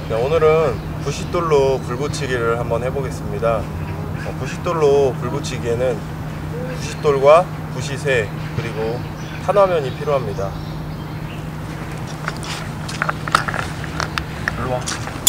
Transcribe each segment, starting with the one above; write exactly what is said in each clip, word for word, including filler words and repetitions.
네, 오늘은 부싯돌로 불붙이기를 한번 해보겠습니다. 어, 부싯돌로 불붙이기에는 부싯돌과 부싯새 그리고 탄화면이 필요합니다. 일로와.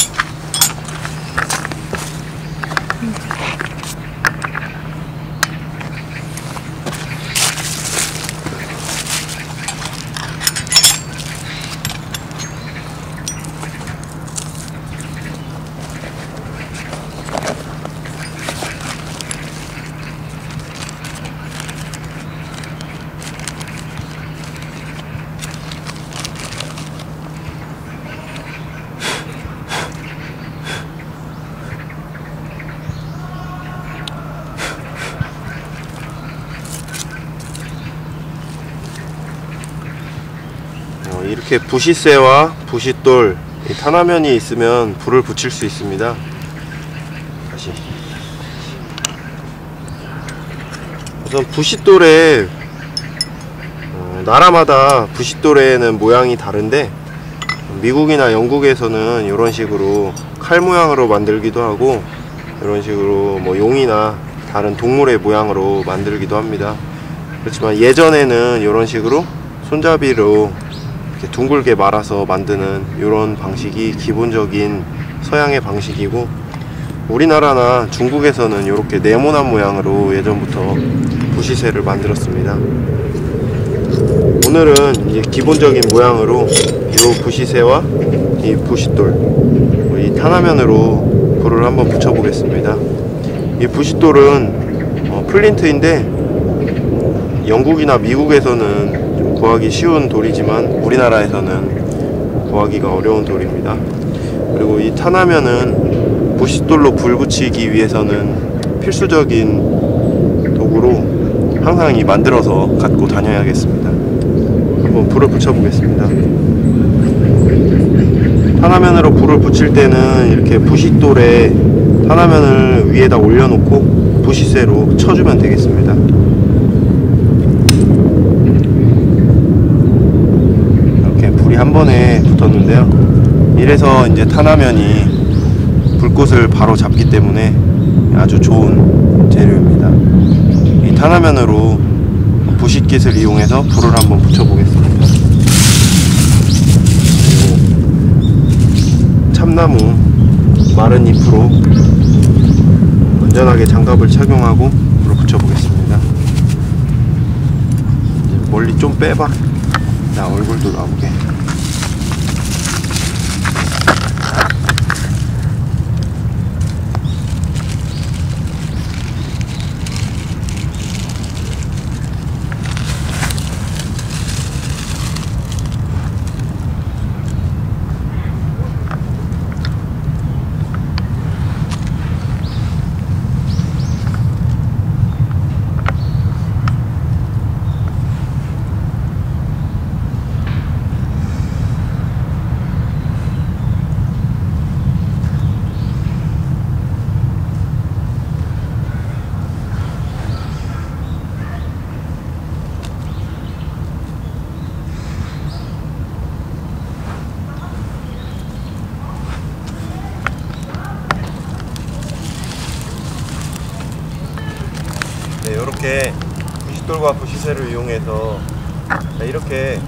이렇게 부싯새와 부싯돌, 이 탄화면이 있으면 불을 붙일 수 있습니다. 다시. 우선 부싯돌에 어, 나라마다 부싯돌에는 모양이 다른데 미국이나 영국에서는 이런 식으로 칼 모양으로 만들기도 하고 이런 식으로 뭐 용이나 다른 동물의 모양으로 만들기도 합니다. 그렇지만 예전에는 이런 식으로 손잡이로 이렇게 둥글게 말아서 만드는 이런 방식이 기본적인 서양의 방식이고, 우리나라나 중국에서는 이렇게 네모난 모양으로 예전부터 부싯새를 만들었습니다. 오늘은 이제 기본적인 모양으로 이 부싯새와 이 부싯돌, 이 탄화면으로 불을 한번 붙여 보겠습니다. 이 부싯돌은 어, 플린트인데 영국이나 미국에서는 좀 구하기 쉬운 돌이지만 우리나라에서는 구하기가 어려운 돌입니다. 그리고 이 탄화면은 부싯돌로 불 붙이기 위해서는 필수적인 도구로 항상 이 만들어서 갖고 다녀야겠습니다. 한번 불을 붙여 보겠습니다. 탄화면으로 불을 붙일 때는 이렇게 부싯돌에 탄화면을 위에다 올려놓고 부싯새로 쳐주면 되겠습니다. 이렇게 불이 한 번에 붙었는데요. 이래서 이제 탄화면이 불꽃을 바로 잡기 때문에 아주 좋은 재료입니다. 이 탄화면으로 부싯깃을 이용해서 불을 한번 붙여 보겠습니다. 참나무 마른 잎으로 안전하게 장갑을 착용하고 불을 붙여 보겠습니다. 멀리 좀 빼봐. 나 얼굴도 나오게. 네, 이렇게 부싯돌과 부싯새를 이용해서 이렇게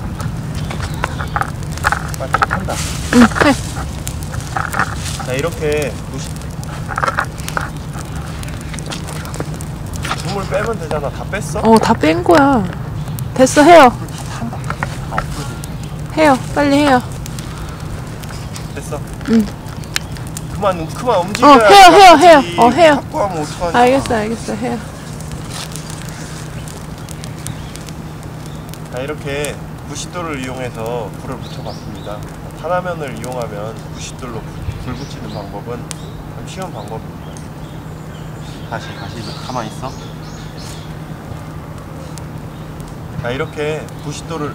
빨리 한다. 응, 해. 자, 이렇게 부싯 줌을 빼면 되잖아. 다 뺐어? 어, 다 뺀 거야. 됐어, 해요. 한다. 아, 해요. 빨리 해요. 됐어? 응. 그만, 그만 움직여야. 어, 해요, 해요, 해요. 어, 해요. 자꾸 하면 어떡하냐. 알겠어, 알겠어, 해요. 자, 이렇게 부싯돌을 이용해서 불을 붙여봤습니다. 탄화면을 이용하면 부싯돌로 불 붙이는 방법은 참 쉬운 방법입니다. 다시 다시 가만히 있어. 자, 이렇게 부싯돌을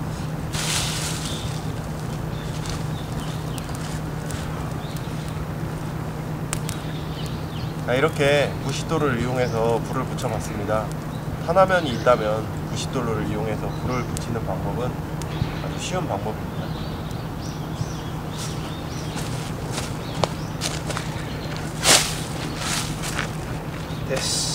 자, 이렇게 부싯돌을 이용해서 불을 붙여봤습니다. 탄화면이 있다면 부싯돌을 이용해서 불을 붙이는 방법은 아주 쉬운 방법입니다. 됐어.